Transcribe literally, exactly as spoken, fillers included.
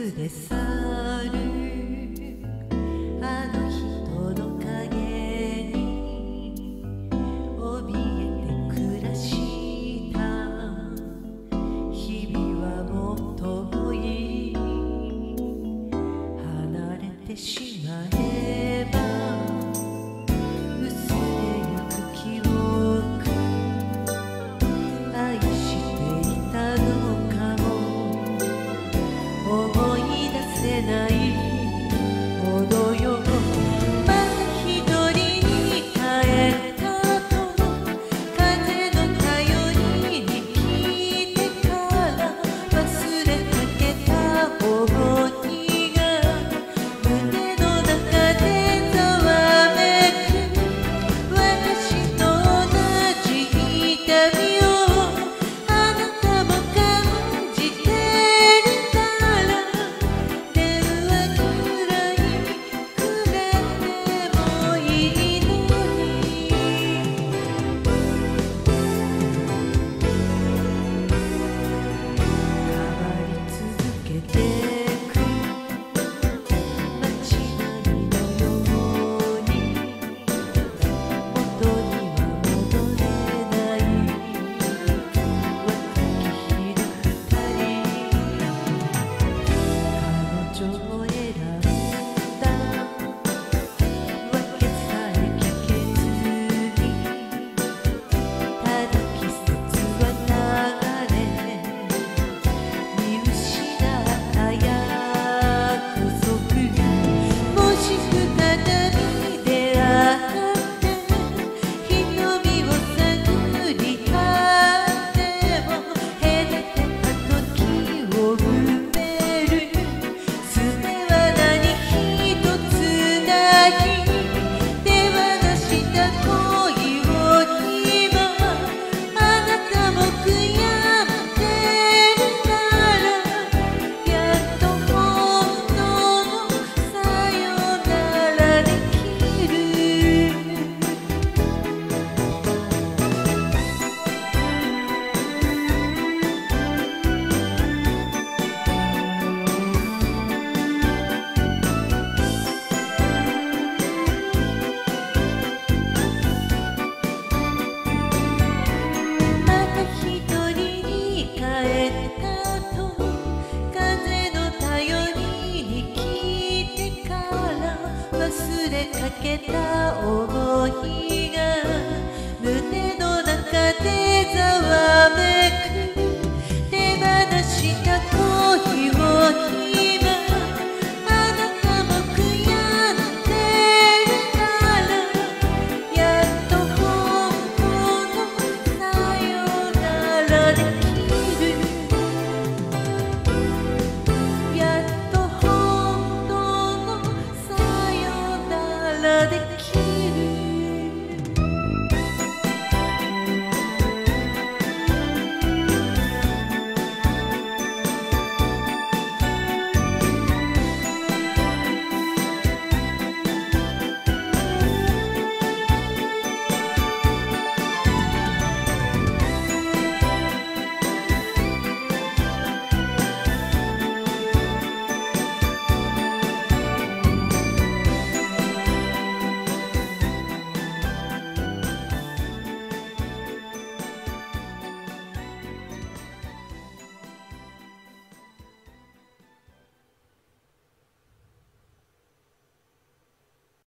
つで去るあの人の影に怯えて暮らした日々はもっと遠い離れてしまえば薄れゆく記憶愛していたのかも思い出せないほどよまた一人に帰ったと風の頼りに聞いてから忘れかけた想いが胸の中でざわめく私と同じ痛みをあなたも感じてるから電話くらいくれてもいいのに変わり続けてく街並みのように元には戻れない若き日の二人彼女を選んだわけさえ聞けずにただ季節は流れ見失った約束もし再び出会って瞳を探り合っても隔てた時を埋める術は何一つない手放した恋を今あなたも悔やんでるならやっと本当のさよならできるまた一人に帰ったと風の頼りに聞いてから忘れかけた想い